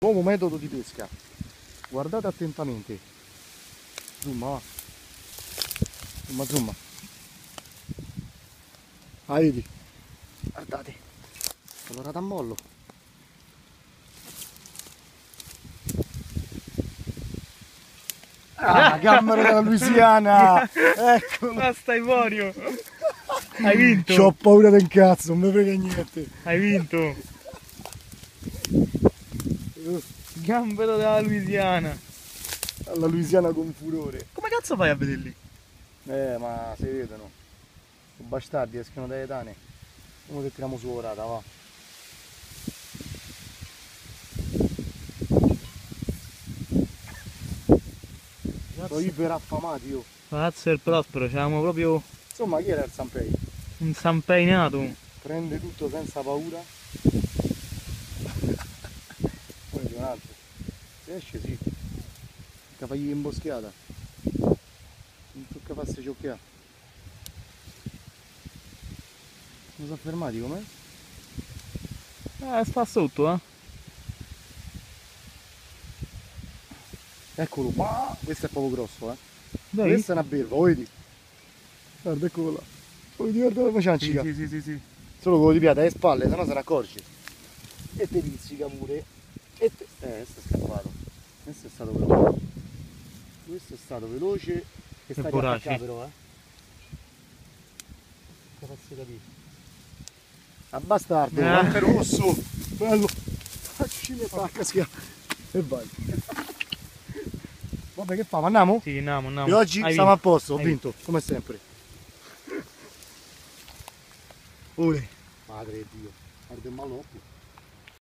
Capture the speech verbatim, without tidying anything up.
Nuovo metodo di pesca, guardate attentamente. Zoom, va. Zoom, zoom. Ah, vedi? Guardate, allora da mollo. Ah, gambero della Louisiana! Eccolo! Basta Ivorio! Hai vinto! C'ho paura del cazzo, non mi frega niente! Hai vinto! Gambero della Louisiana! La Louisiana con furore! Come cazzo fai a vederli? Eh, ma si vedono! I bastardi escono dalle tane! Uno che tiriamo su orata, va! Sono iper affamati io! Palazzo del Prospero, c'avevamo proprio Insomma, chi era il Sanpei? un sampeinato! Prende tutto senza paura. Poi c'è un altro. Se esce sì. Tocca fargli imboschiata. Non tocca farsi ciocchiare. Non sono fermati com'è? Eh, sta sotto, eh! Eccolo qua. Questo è proprio grosso, eh. Dai. Questa è una belva, lo vedi? Guarda, eccolo là. Lo vedi, guarda come c'è Sì, cica. sì, sì, sì, sì. Solo quello di piede alle spalle, sennò se ne accorge. E te pizzica pure. E te... Eh, questo è scappato. Questo è stato veloce. Questo è stato veloce. Che sta vorace. attaccato però, eh. Che faccio capire. A bastardo, Eh. eh. rosso. Bello. Facci le pacca, sia. E vai. Vabbè, che fa? Andiamo? Sì, andiamo, andiamo. E oggi Hai siamo vinto. a posto, ho Hai vinto, come sempre. Ule. Madre di Dio, guarda il malocchio.